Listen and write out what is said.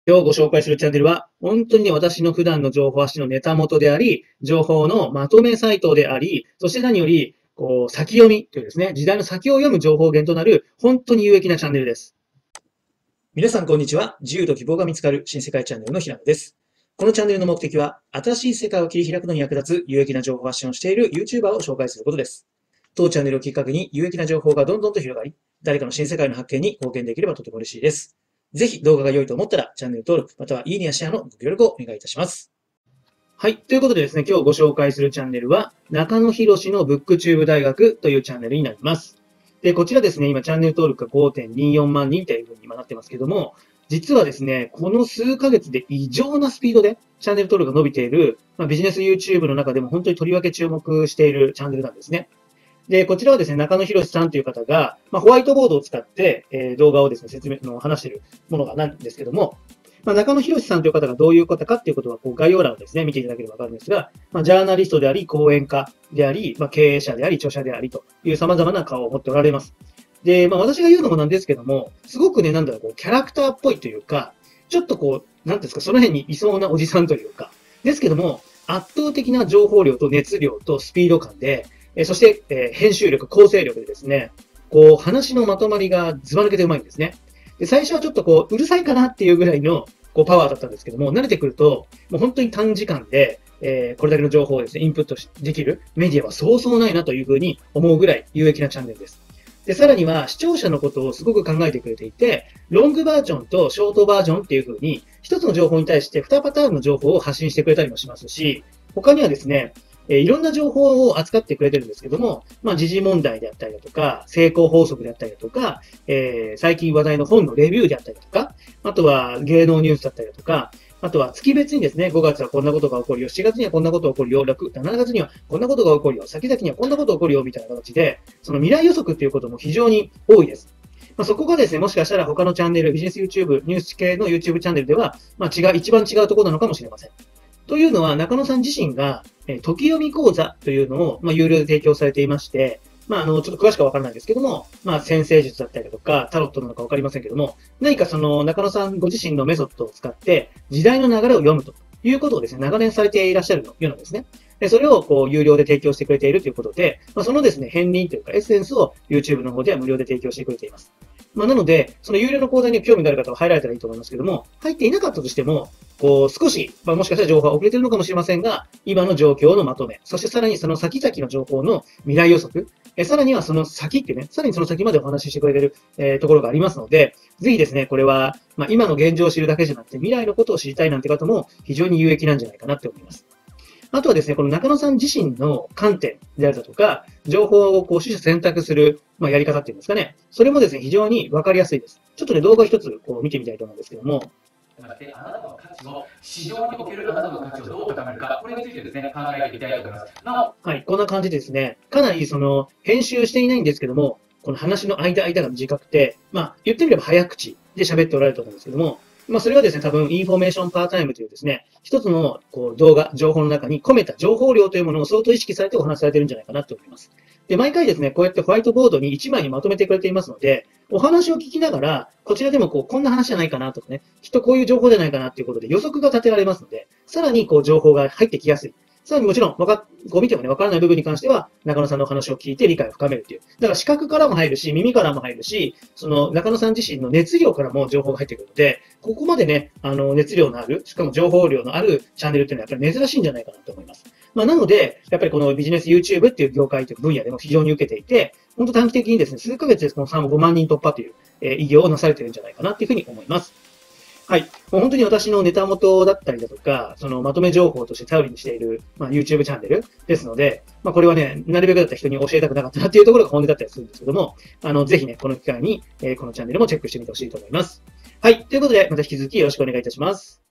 今日ご紹介するチャンネルは、本当にね、私の普段の情報発信のネタ元であり、情報のまとめサイトであり、そして何より、先読みというですね、時代の先を読む情報源となる、本当に有益なチャンネルです。皆さん、こんにちは。自由と希望が見つかる新世界チャンネルの平野です。このチャンネルの目的は、新しい世界を切り開くのに役立つ有益な情報発信をしている YouTuber を紹介することです。当チャンネルをきっかけに有益な情報がどんどんと広がり、誰かの新世界の発見に貢献できればとても嬉しいです。ぜひ動画が良いと思ったらチャンネル登録、またはいいねやシェアのご協力をお願いいたします。はい。ということでですね、今日ご紹介するチャンネルは、中野博のブックチューブ大学というチャンネルになります。で、こちらですね、今チャンネル登録が5.24万人というふうに今なってますけども、実はですね、この数ヶ月で異常なスピードでチャンネル登録が伸びている、ビジネス YouTube の中でも本当にとりわけ注目しているチャンネルなんですね。で、こちらはですね、中野博さんという方が、ホワイトボードを使って、動画をですね、話しているものがなんですけども、中野博さんという方がどういう方かっていうことは、概要欄をですね、見ていただければわかるんですが、ジャーナリストであり、講演家であり、経営者であり、著者でありという様々な顔を持っておられます。で、私が言うのもなんですけども、すごくね、キャラクターっぽいというか、ちょっとなんていうんですか、その辺にいそうなおじさんというか、ですけども、圧倒的な情報量と熱量とスピード感で、そして、編集力、構成力でですね、話のまとまりがずば抜けてうまいんですね。で、最初はちょっとうるさいかなっていうぐらいの、パワーだったんですけども、慣れてくると、もう本当に短時間で、これだけの情報をですね、インプットできるメディアはそうそうないなというふうに思うぐらい有益なチャンネルです。で、さらには視聴者のことをすごく考えてくれていて、ロングバージョンとショートバージョンっていうふうに、一つの情報に対して2パターンの情報を発信してくれたりもしますし、他にはですね、いろんな情報を扱ってくれてるんですけども、時事問題であったりだとか、成功法則であったりだとか、最近話題の本のレビューであったりだとか、あとは芸能ニュースだったりだとか、あとは月別にですね、5月はこんなことが起こるよ、7月にはこんなことが起こるよ、7月にはこんなことが起こるよ、先々にはこんなことが起こるよ、みたいな形で、その未来予測っていうことも非常に多いです。そこがですね、もしかしたら他のチャンネル、ビジネス YouTube、ニュース系の YouTube チャンネルでは、一番違うところなのかもしれません。というのは、中野さん自身が、時読み講座というのを、有料で提供されていまして、ちょっと詳しくはわからないですけども、先生術だったりだとか、タロットなのかわかりませんけども、何かその中野さんご自身のメソッドを使って、時代の流れを読むということをですね、長年されていらっしゃるようなんですね。で、それを有料で提供してくれているということで、そのですね、片鱗というかエッセンスを YouTube の方では無料で提供してくれています。なので、その有料の講座に興味がある方は入られたらいいと思いますけども、入っていなかったとしても、少し、もしかしたら情報が遅れているのかもしれませんが、今の状況のまとめ、そしてさらにその先々の情報の未来予測、さらにはその先っていうね、さらにその先までお話ししてくれている、ところがありますので、ぜひですね、これは、今の現状を知るだけじゃなくて、未来のことを知りたいなんて方も非常に有益なんじゃないかなって思います。あとはですね、この中野さん自身の観点であるだとか、情報を取捨選択する、やり方っていうんですかね。それもですね、非常にわかりやすいです。ちょっとね、動画一つ見てみたいと思うんですけども。 あなたの価値を、市場におけるあなたの価値をどう高めるか、これについてですね、考えていきたいと思います。 はい、こんな感じでですね、かなり編集していないんですけども、この話の間が短くて、言ってみれば早口で喋っておられると思うんですけども、それはですね、多分、インフォメーションパータイムというですね、一つの動画、情報の中に込めた情報量というものを相当意識されてお話しされているんじゃないかなと思います。で、毎回ですね、こうやってホワイトボードに1枚にまとめてくれていますので、お話を聞きながら、こちらでもこんな話じゃないかなとかね、きっとこういう情報じゃないかなということで予測が立てられますので、さらに情報が入ってきやすい。さらにもちろん、見てもね、わからない部分に関しては、中野さんのお話を聞いて理解を深めるという。だから視覚からも入るし、耳からも入るし、その中野さん自身の熱量からも情報が入ってくるので、ここまでね、熱量のある、しかも情報量のあるチャンネルっていうのはやっぱり珍しいんじゃないかなと思います。なので、やっぱりこのビジネス YouTube っていう業界という分野でも非常に受けていて、本当短期的にですね、数ヶ月でこの5万人突破という、偉業をなされているんじゃないかなというふうに思います。はい。もう本当に私のネタ元だったりだとか、そのまとめ情報として頼りにしている、YouTube チャンネルですので、これはね、なるべくだったら人に教えたくなかったなっていうところが本音だったりするんですけども、ぜひね、この機会に、このチャンネルもチェックしてみてほしいと思います。はい。ということで、また引き続きよろしくお願いいたします。